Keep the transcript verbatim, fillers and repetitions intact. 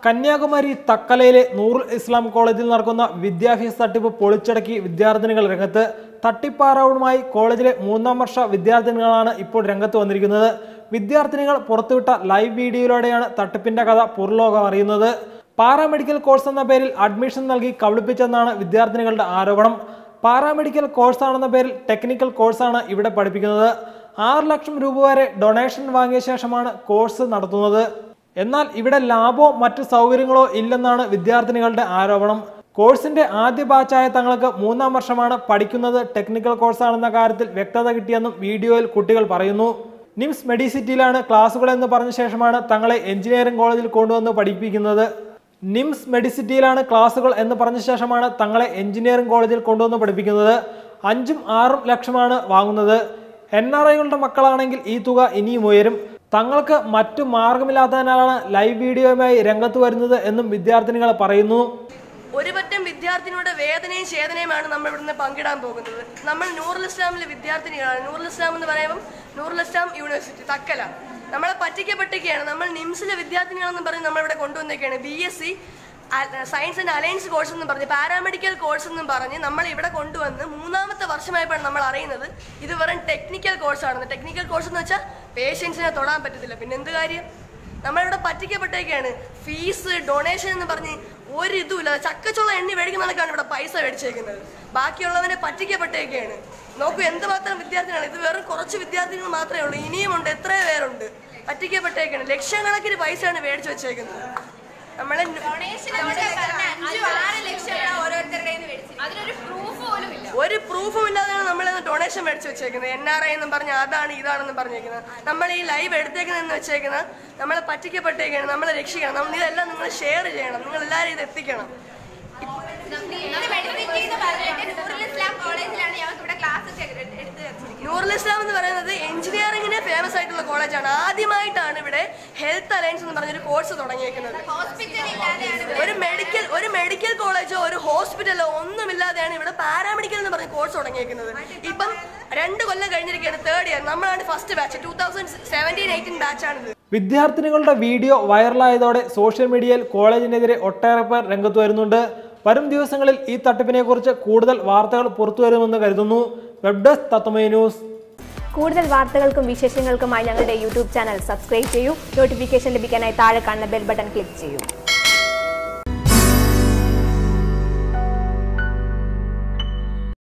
കന്യാകുമാരി തക്കലയിലെ നൂറുൽ ഇസ്ലാം കോളേജിൽ നടക്കുന്ന വിദ്യാഭ്യാസ തട്ടിപ്പ് പൊളിച്ചടക്കി വിദ്യാർത്ഥിനികൾ രംഗത്ത്. തട്ടിപ്പാറവുമായി കോളേജിലെ മൂന്നാം വർഷ വിദ്യാർത്ഥിനികളാണ് ഇപ്പോൾ രംഗത്ത് വന്നിരിക്കുന്നത്. വിദ്യാർത്ഥിനികൾ പുറത്തുവിട്ട ലൈവ് വീഡിയോയിലൂടെയാണ് തട്ടിപ്പിന്റെ കഥ പുറലോകം അറിയുന്നത്. പാരാമെഡിക്കൽ കോഴ്സ് എന്ന പേരിൽ അഡ്മിഷൻ നൽകി കബളിപ്പിച്ചെന്നാണ് വിദ്യാർത്ഥിനികളുടെ ആരോപണം. പാരാമെഡിക്കൽ കോഴ്സാണെന്ന പേരിൽ ടെക്നിക്കൽ കോഴ്സാണ് ഇവിടെ പഠിപ്പിക്കുന്നത്. ആറ് ലക്ഷം രൂപ വരെ ഡൊണേഷൻ വാങ്ങിയ ശേഷമാണ് കോഴ്സ് നടത്തുന്നത്. എന്നാൽ ഇവിടെ ലാബോ മറ്റു സൗകര്യങ്ങളോ ഇല്ലെന്നാണ് വിദ്യാർത്ഥിനികളുടെ ആരോപണം. കോഴ്സിന്റെ ആദ്യ ബാച്ചായ തങ്ങൾക്ക് മൂന്നാം വർഷമാണ് പഠിക്കുന്നത് ടെക്നിക്കൽ കോഴ്സാണെന്ന കാര്യത്തിൽ വ്യക്തത കിട്ടിയെന്നും വീഡിയോയിൽ കുട്ടികൾ പറയുന്നു. നിംസ് മെഡിസിറ്റിയിലാണ് ക്ലാസുകൾ എന്ന് പറഞ്ഞ ശേഷമാണ് തങ്ങളെ എഞ്ചിനീയറിംഗ് കോളേജിൽ കൊണ്ടുവന്ന് പഠിപ്പിക്കുന്നത്. നിംസ് മെഡിസിറ്റിയിലാണ് ക്ലാസുകൾ എന്ന് പറഞ്ഞ ശേഷമാണ് തങ്ങളെ എഞ്ചിനീയറിംഗ് കോളേജിൽ കൊണ്ടുവന്ന് പഠിപ്പിക്കുന്നത്. അഞ്ചും ആറും ലക്ഷമാണ് വാങ്ങുന്നത്. എൻ ആർ ഐകളുടെ മക്കളാണെങ്കിൽ ഈ തുക ഇനിയും ഉയരും. തങ്ങൾക്ക് മറ്റു മാർഗമില്ലാത്തതിനാലാണ് ലൈവ് വീഡിയോയുമായി രംഗത്ത് വരുന്നത് എന്നും വിദ്യാർത്ഥിനികൾ പറയുന്നു. ഒരുപറ്റം വിദ്യാർത്ഥിനിയുടെ വേദനയും ചേതനയുമാണ് നമ്മൾ ഇവിടുന്ന് പങ്കിടാൻ പോകുന്നത്. നമ്മൾ നൂറുൽ ഇസ്ലാമിലെ വിദ്യാർത്ഥിനികളാണ്. നൂറുൽ ഇസ്ലാം എന്ന് പറയുമ്പോൾ നൂറുൽ ഇസ്ലാം യൂണിവേഴ്സിറ്റി തക്കല. നമ്മളെ പറ്റിക്കപ്പെട്ടൊക്കെയാണ്. നമ്മൾ നിംസിലെ വിദ്യാർത്ഥിനികളെന്ന് പറഞ്ഞ് നമ്മളിവിടെ കൊണ്ടുവന്നേക്കാണ്. B S C science and alliance course എന്നും പറഞ്ഞ് പാരാമെഡിക്കൽ കോഴ്സ് എന്നും പറഞ്ഞ് നമ്മൾ ഇവിടെ കൊണ്ടുവന്ന് മൂന്നാമത്തെ വർഷമായപ്പോഴാണ് നമ്മൾ അറിയുന്നത് ഇത് വെറും ടെക്നിക്കൽ കോഴ്സാണെന്ന്. ടെക്നിക്കൽ കോഴ്സ് എന്ന് വെച്ചാൽ പേഷ്യൻസിനെ തൊടാൻ പറ്റത്തില്ല. പിന്നെ എന്ത് കാര്യം? നമ്മളിവിടെ പറ്റിക്കപ്പെട്ടേക്കാണ്. ഫീസ് ഡൊണേഷൻ എന്ന് പറഞ്ഞ് ഒരു ഇതുമില്ല. ചക്കച്ചുള്ള എണ്ണി മേടിക്കുന്നവർക്കാണ് ഇവിടെ പൈസ മേടിച്ചേക്കുന്നത്. ബാക്കിയുള്ളവനെ പറ്റിക്കപ്പെട്ടേക്കാണ്. നോക്കൂ എന്തുമാത്രം വിദ്യാർത്ഥികളാണ്. ഇത് വെറും കുറച്ച് വിദ്യാർത്ഥികൾ മാത്രമേ ഉള്ളൂ. ഇനിയും ഉണ്ട്, എത്രയോ പേരുണ്ട് പറ്റിക്കപ്പെട്ടേക്കാണ്. ലക്ഷക്കണക്കിന് പൈസയാണ് മേടിച്ചു വെച്ചേക്കുന്നത്. നമ്മളെ ഒരു പ്രൂഫും ഇല്ലാതെയാണ് നമ്മൾ ഡൊണേഷൻ മേടിച്ചു വെച്ചേക്കുന്നത്. എൻ ആർ ഐ എന്നും പറഞ്ഞ് അതാണ് ഇതാണെന്നും പറഞ്ഞേക്കുന്നത്. നമ്മൾ ഈ ലൈവ് എടുത്തേക്കുന്നതെന്ന് വെച്ചേക്കുന്നത് നമ്മളെ പറ്റിക്കപ്പെട്ടേക്കാണ്. നമ്മളെ രക്ഷിക്കണം. നമ്മൾ ഇതെല്ലാം നിങ്ങൾ ഷെയർ ചെയ്യണം. നിങ്ങൾ എല്ലാവരും ഇത് എത്തിക്കണം. നൂറുൽ ഇസ്ലാം എന്ന് പറയുന്നത് എഞ്ചിനീയറിംഗിന് ഫേമസ് ആയിട്ടുള്ള കോളേജാണ്. ആദ്യമായിട്ടാണ് ഇവിടെ ഹെൽത്ത് അലയൻസ് എന്ന് പറഞ്ഞൊരു കോഴ്സ് തുടങ്ങിയേക്കുന്നത്. ഒരു മെഡിക്കൽ ഒരു മെഡിക്കൽ കോളേജോ ഒരു ഹോസ്പിറ്റലോ ഒന്നുമില്ലാതെയാണ് ഇവിടെ പാരാമെഡിക്കൽ എന്ന് പറഞ്ഞ കോഴ്സ് തുടങ്ങിയേക്കുന്നത്. ഇപ്പം രണ്ട് കൊല്ലം കഴിഞ്ഞിരിക്കുകയാണ്, തേർഡ് ഇയർ. നമ്മളാണ് first batch. Two thousand seventeen eighteen ബാച്ചാണിത്. വിദ്യാർത്ഥിനികളുടെ വീഡിയോ വൈറലായതോടെ സോഷ്യൽ മീഡിയയിൽ കോളേജിനെതിരെ ഒട്ടേറെ പേർ രംഗത്ത് വരുന്നുണ്ട്. വരും ദിവസങ്ങളിൽ ഈ തട്ടിപ്പിനെ കുറിച്ച് കൂടുതൽ വാർത്തകൾ പുറത്തുവരുമെന്ന് കരുതുന്നു. Web desk Tatwamayi news. കൂടുതൽ വാർത്തകൾക്കും വിശേഷങ്ങൾക്കുമായി ഞങ്ങളുടെ യൂട്യൂബ് ചാനൽ സബ്സ്ക്രൈബ് ചെയ്യൂ. നോട്ടിഫിക്കേഷൻ ലഭിക്കാനായി താഴെ കാണുന്ന ബെൽ ബട്ടൺ ക്ലിക്ക് ചെയ്യൂ.